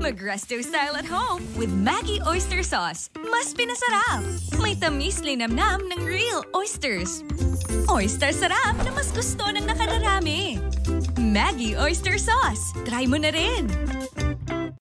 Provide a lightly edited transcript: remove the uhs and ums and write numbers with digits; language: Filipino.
Mag-resto style at home with Maggi Oyster sauce. Mas pinasarap. May tamis linamnam ng real oysters. Oystar sarap na mas gusto ng nakararami. Maggi Oyster sauce. Try mo na rin.